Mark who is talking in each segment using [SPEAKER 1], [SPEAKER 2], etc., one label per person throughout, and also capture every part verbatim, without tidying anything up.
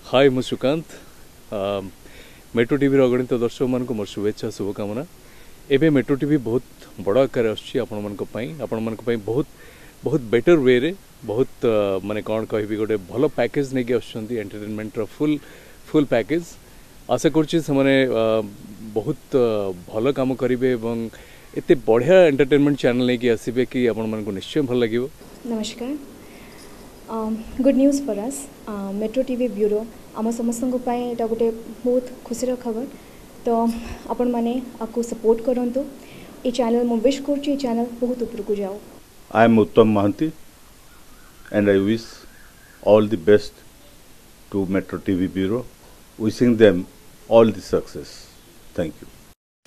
[SPEAKER 1] हाय मु Sukanta metro TV अगणित दर्शक मान मोर शुभेच्छा शुभकामना। एबे मेट्रो टीवी बहुत बड़ आकार आसपई बहुत बहुत बेटर वे रे बहुत माने कौन कहि गोटे भल पैकेज नहीं आसुँच एंटरटेनमेंट फुल फुल पैकेज आशा करुँचे बहुत भल काम करेंगे और एते बढ़िया एंटरटेनमेंट चैनल नहीं आसबे कि आपण मानक निश्चय भल लगे।
[SPEAKER 2] नमस्कार, good news for us metro TV bureau आम समस्त गोटे बहुत खुशी खबर। तो आपण माने आपको सपोर्ट करंतु ये चैनल मु विश कर चैनल बहुत ऊपर को जाओ।
[SPEAKER 3] आई एम उत्तम Mahanti and I wish all the best to Metro T V Bureau, wishing them all the success. Thank you.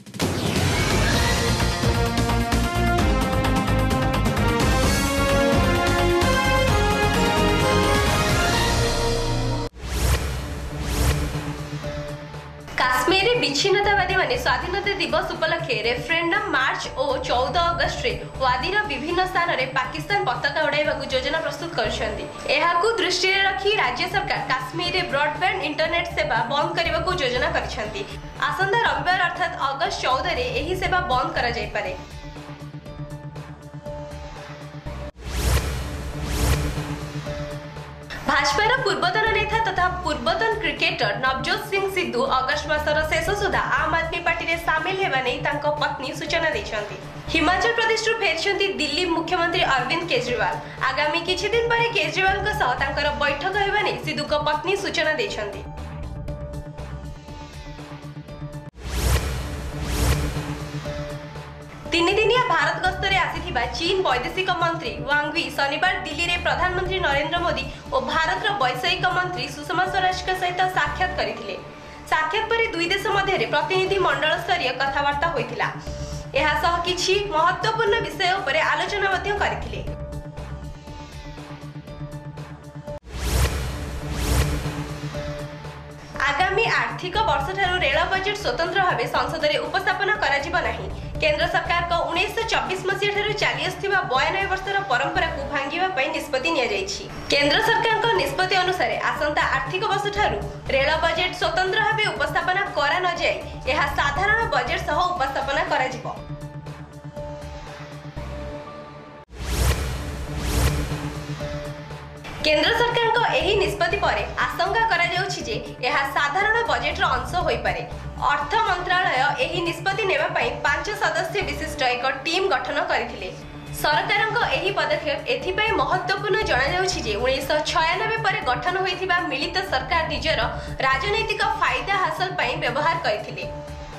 [SPEAKER 4] Kashmiri विच्छिन्नतावादी माने स्वाधीनता दिवस उपलक्षे रेफरेंडम मार्च और चौदह अगस्त रे वादीर विभिन्न स्थान रे पाकिस्तान पताका उड़ाइबाकू योजना प्रस्तुत करछन्ती। एहाकू दृष्टि रे रखी राज्य सरकार काश्मीर रे ब्रॉडबैंड इंटरनेट सेवा बंद करबाकू योजना करछन्ती। आसंता रविवार अर्थात अगस्त चौदह रे एही सेवा बंद करा जाय पारे। भाजपार पूर्वतन नेता तथा पूर्वतन क्रिकेटर नवजोत सिंह सिद्धू अगस्त मासर शेष सुधा आम आदमी पार्टी रे शामिल हेबा नै तांको पत्नी सूचना दैछन्ती। हिमाचल प्रदेश रु फेरछन्ती दिल्ली मुख्यमंत्री अरविंद केजरीवाल। आगामी किछि दिन परे केजरीवाल को सह तांकर बैठक हेबा नै सिद्धू को पत्नी सूचना दैछन्ती। तीन दिनिया भारत गस्तरे आसीथिबा चीन वैदेशिक मंत्री वांग वी शनिवार दिल्ली रे प्रधानमंत्री नरेंद्र मोदी और भारत रो वैदेशिक मंत्री सुषमा स्वराज के सहित साक्षात करिथिले। साक्षात परे दुई देश मध्य प्रतिनिधि मंडल स्तरीय कथावार्ता होइथिला। एहा सह किछि महत्वपूर्ण विषय उपरे आलोचना मध्य करिथिले। आगामी आर्थिक वर्ष ठारू रेल बजेट स्वतंत्र भाव संसद में उपस्थापन करा नहीं। केंद्र सरकार को उन्नीस चौबीस मसीहा ठारू चली आसुथिबा बयानबे वर्षर परंपरा को भांगिबा पई निष्पत्ति निया जायछि। केंद्र सरकार को निष्पत्ति अनुसार आसंता आर्थिक वर्ष ठारू रेल बजेट स्वतंत्र भाव उपस्थापन करा न जाय एहा साधारण बजेट सह उपस्थापन करा जिवो। केंद्र सरकार को एही निष्पत्ति परे आशंका करा जाउछि जे एहा साधारण बजेट रो अंश होई पारे। अर्थ मंत्रालय एही निष्पत्ति नेबा पई पांच सदस्य विशिष्ट एक टीम गठन करिथिले। सरकारक एही पदक्षेप एथि पई महत्वपूर्ण जणा जाउछि जे उन्नीस छियानबे परे गठन होइथिबा मिलित सरकार निजर राजनैतिक फायदा हासिल पई व्यवहार करिथिले।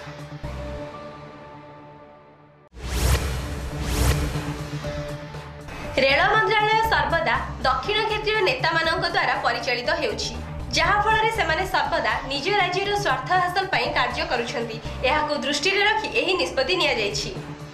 [SPEAKER 4] रेल मंत्रालय सर्वदा दक्षिण क्षेत्रीय नेता मानक द्वारा परिचालित हेउछि, जहा फल रे सेमाने सर्वदा निज राज्यर स्वार्थ हासिल पई कार्य करूछन्ती। एहाकू दृष्टि रे रखी एही निष्पत्ति निया जायछि।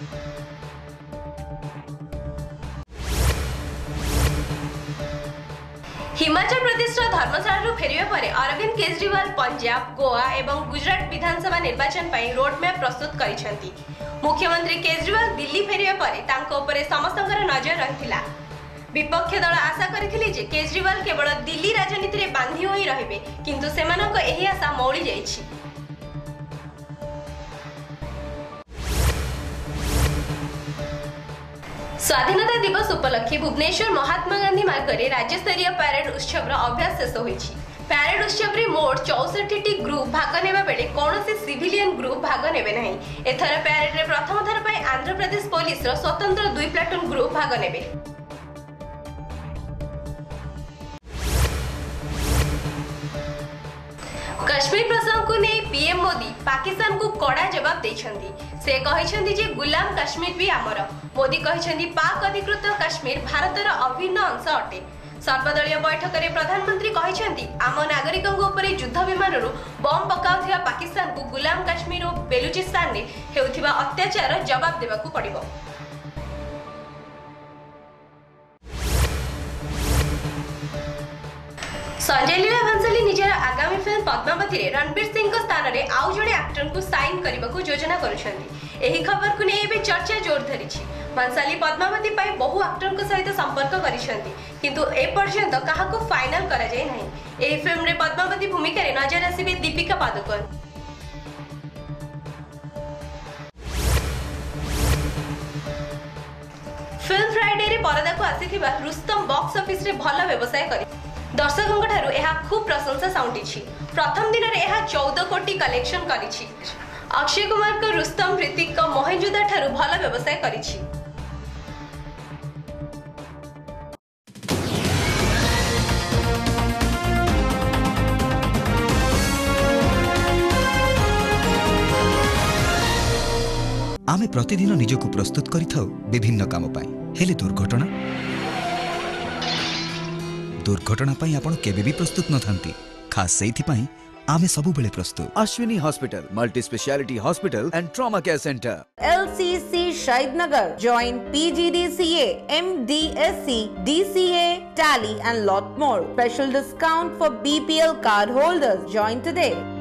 [SPEAKER 4] हिमाचल प्रदेश धर्मशाला फेरिया परे अरविंद केजरीवाल पंजाब, गोवा एवं गुजरात विधानसभा निर्वाचन पई रोड मैप प्रस्तुत करिसेंती। मुख्यमंत्री केजरीवाल दिल्ली फेरिया परे तांको उपरे समस्तकर नजर रहिथिला। विपक्ष दल आशा करिथिले जे केजरीवाल केवल दिल्ली राजनीति रे बांधी होई रहिबे, किंतु सेमानक एही आशा मौली जायछि। स्वाधीनता दिवस उपलक्षे भुवनेश्वर महात्मा गांधी मार्ग रे राज्य स्तरीय परेड उत्सव अभ्यास शेष होईछि। परेड उत्सव रे मोट चौसठ टी ग्रुप भाग नेबा बेले कोनोसी सिविलियन ग्रुप भाग नेबे नाही। एथर परेड रे प्रथम थर पई आंध्र प्रदेश पुलिस रो स्वतंत्र दुई प्लाटून ग्रुप भाग नेबे। कश्मीर प्रसंग को नहीं पीएम मोदी पाकिस्तान को कड़ा जवाब देछन्ती। से कहिसन्ती जे गुलाम कश्मीर भी आमर। मोदी कहिसन्ती पाक अधिकृत कश्मीर भारतर अभिन्न अंश अटे। सर्वदलीय बैठक में प्रधानमंत्री कहिसन्ती आम नागरिकों उपरे युद्ध विमान बम पकाउथिबा पाकिस्तान को गुलाम कश्मीर और बेलुचिस्तान रे हेउथिबा अत्याचार जवाब देबाकू पड़िबो। संजय लीला भंसाली निजर आगामी फिल्म पद्मावती रे रणबीर सिंह को स्थान रे आउ जड़े एक्टर को साइन करने को योजना करुछन्ती। एही खबर को नै एबे चर्चा जोर धरिछि। बंसाली पद्मावती पाई बहु एक्टर सहित संपर्क करिसेंती किंतु ए पर्यंत काहाको फाइनल करा जाय नाही। एही फिल्म रे पद्मावती भूमिका रे नजर आसीबे दीपिका पादुकोण। फिल्म फ्राइडे रे परदा को आसीथिबा रुस्तम बॉक्स ऑफिस रे भल व्यवसाय करी दर्शकों ठारू एहा खूब प्रशंसा साउंडिछि। प्रथम दिन रे एहा चौदह कोटी कलेक्शन करिछि। अक्षय कुमार को रुस्तम ऋतिक को मोहनजोदा ठारू भल व्यवसाय करिछि।
[SPEAKER 5] आमे प्रतिदिन निजको प्रस्तुत करिथाउ विभिन्न काम पाई हेले दुर्घटना दुर्घटना पाई आपण केबे भी प्रस्तुत न थांती। खास सेइथि पाई आमे सबु बेले प्रस्तुत। Ashwini hospital multi speciality hospital and trauma care centre
[SPEAKER 6] L C C Shahidnagar. Join P G D C A, M D S C, D C A, Tally and lot more. Special discount for B P L card holders. Join today.